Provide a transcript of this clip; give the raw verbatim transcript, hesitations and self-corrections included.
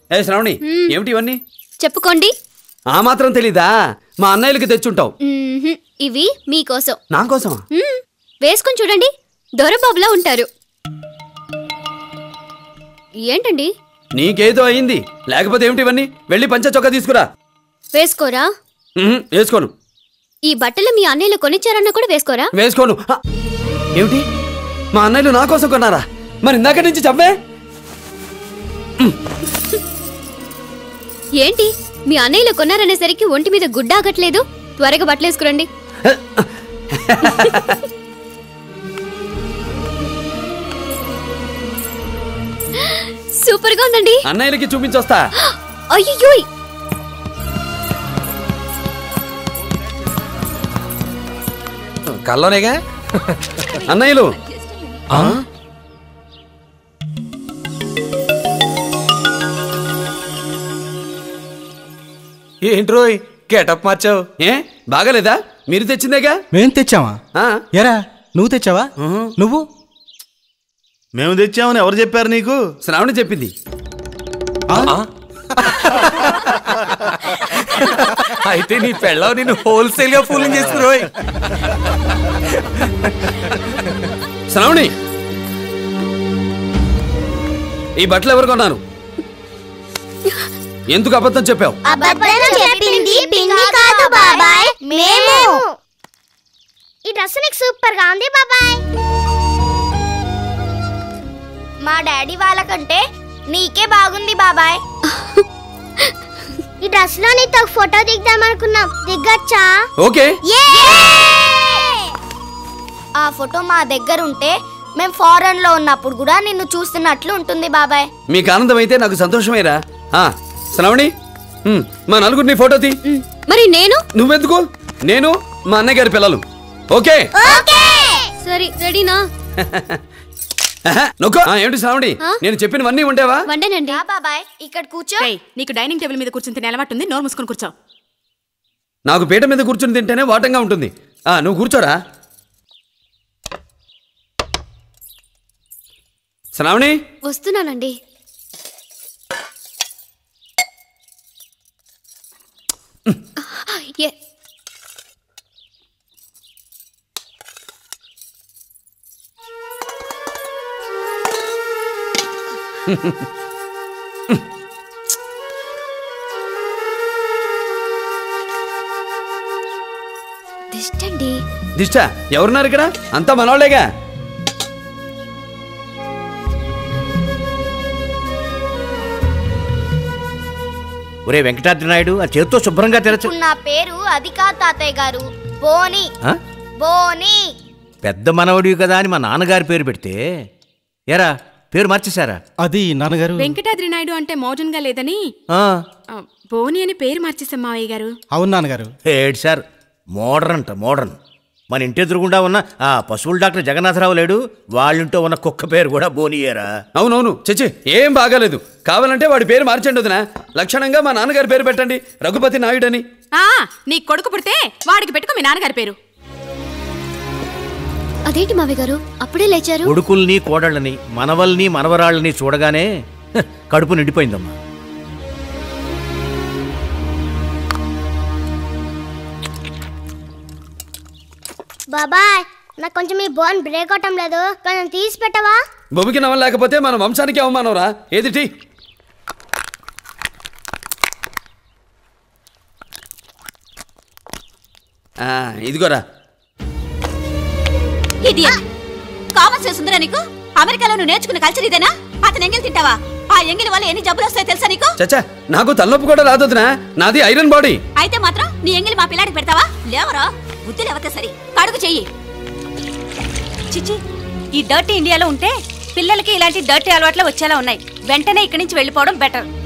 ఏ శ్రావణి, ఏమిటి ఇవన్నీ? చెప్పుకోండి. ఆ మాత్రం తెలీదా? మా అన్నయ్యలకి తెచ్చుంటావు. ఇవి మీకోసం. నా కోసమా? వేసుకొని చూడండి, దొరబాబులా ఉంటారు. ఏంటండి? నీకేదో అయింది, లేకపోతే ఏమిటి ఇవన్నీ? వెళ్ళి పంచ చొక్కా తీసుకురా. వేసుకోరా? వేసుకోను. ఈ బట్టలు మీ అన్నయ్యలు కొనిచ్చారన్నా కూడా వేసుకోరా? వేసుకోను. ఏమిటి, మా అన్నయ్యలు నా కోసం కొన్నారా? మరి ఇందాక నుంచి చెప్పే. ఏంటి, మీ అన్నయ్యలు కొన్నారనేసరికి ఒంటి మీద గుడ్డ ఆగట్లేదు? త్వరగా బట్టలు వేసుకురండి. సూపర్ గా ఉందండి. అన్నయ్యలకి చూపించొస్తా. అయ్యో, కల్లోనేగా అన్నయ్యలు. ఏంట్రోయ్ గెటప్ మార్చావు? ఏ బాగాలేదా? మీరు తెచ్చిందేగా. మేం తెచ్చావా? ఎరా నువ్వు తెచ్చావా? నువ్వు? మేము తెచ్చామని ఎవరు చెప్పారు నీకు? శ్రావణి చెప్పింది. అయితే నీ పెళ్ళావు నిన్ను హోల్సేల్ గా ఫూలింగ్ చేస్తున్నారు. శ్రావణి, ఈ బట్టలు ఎవరు కొన్నారు? ఎందుకు అబద్ధం చెప్పావు? ఈ డ్రెస్ నీకు సూపర్ గా ఉంది బాబాయ్. మా డాడీ వాళ్ళకంటే నీకే బాగుంది బాబాయ్. ఈ డ్రెస్ లో నీతో ఫోటో దిగుదాం అనుకున్నాం, దిగొచ్చా? ఓకే. ఆ ఫోటో మా దగ్గర ఉంటే మేం ఫారెన్ లో ఉన్నప్పుడు కూడా నిన్ను చూస్తున్నట్లు ఉంటుంది బాబాయ్. మీకు ఆనందం అయితే నాకు సంతోషమేరా. శ్రావణి, మా నలుగురిని ఫోటో తీ. మరి నేను? నువ్వెందుకు? నేను మా అన్నయ్య గారి పిల్లలు. ఓకే సరే, రెడీనా? ఏమిటి శ్రావణి, నేను చెప్పినవన్నీ ఉండేవా? వండేనండి. బాబాయ్ ఇక్కడ కూర్చో. నీకు డైనింగ్ టేబుల్ మీద కూర్చుని తినే అలవాటు ఉంది, నోరు మూసుకొని కూర్చో. నాకు పీట మీద కూర్చుని తింటేనే వాటంగా ఉంటుంది. నువ్వు కూర్చోరా. శ్రావణి, వస్తున్నానండి. దిష్టండి. దిష్ట ఎవరున్నారు ఇక్కడ? అంతా మనోళ్ళేగా. ఒరే వెంకటాద్రి నాయుడు, ఆ చేత్తో శుభ్రంగా తెరచు. నా పేరు అది కాదు తాతయ్య గారు, బోని. బోని. పెద్ద మనవడివి కదా అని మా నాన్నగారి పేరు పెడితే ఎరా పేరు మార్చేశారా? అది నాన్నగారు. వెంకటాద్రి నాయుడు అంటే మోడర్న్ గా లేదని బోని అని పేరు మార్చేసాం మావయ్య గారు. అవును నాన్నగారు. ఏడు సార్, మోడర్న్ అంట మోడర్న్. మన ఇంటి ఎదురుగుండా ఉన్న ఆ పశువుల డాక్టర్ జగన్నాథరావు లేడు, వాళ్ళింటో ఉన్న కుక్క పేరు కూడా బోనియేరా. అవునవును, చచ్చి ఏం బాగాలేదు. కావాలంటే వాడి పేరు మార్చండి వదినా. లక్షణంగా మా నాన్నగారి పేరు పెట్టండి, రఘుపతి నాయుడు అని. నీ కొడుకు పుడితే వాడికి పెట్టుకో మీ నాన్నగారి పేరు. అదేంటి మావయ్య గారు అప్పుడే లేచారు? కొడుకుల్ని కోడళ్ళని మనవల్ని మనవరాళ్ళని చూడగానే కడుపు నిండిపోయిందమ్మా. బాబాయ్ నాకు కొంచెం ఈ బోన్ బ్రేక్ అవటం లేదు, కొంచెం తీసి పెట్టవా? బొబికి నవ్వం లేకపోతే మన వంశానికి అవమానవరా. ఏదిటి? ఇదిగోరా. కామన్ సెన్స్ ఉందిరా నీకు? అమెరికాలో నువ్వు నేర్చుకున్న కల్చర్ ఇదేనా? అతను ఎంగిల్ తింటావా? ఆ ఎంగిల్ వల్ల ఎన్ని జబ్బులు వస్తాయో తెలుసా నీకు? చచ్చా, నాకు తలనొప్పి కూడా రాదొద్దునా, నాది ఐరన్ బాడీ. అయితే మాత్రం నీ ఎంగిల్ మా పిల్లాడికి పెడతావా? లేవరా, బుద్ధి లేవతే సరి, కడుగు చెయ్యి. చిచి, ఈ డర్టీ ఇండియాలో ఉంటే పిల్లలకి ఇలాంటి డర్టీ అలవాట్లు వచ్చేలా ఉన్నాయి. వెంటనే ఇక్కడి నుంచి వెళ్ళిపోవడం బెటర్.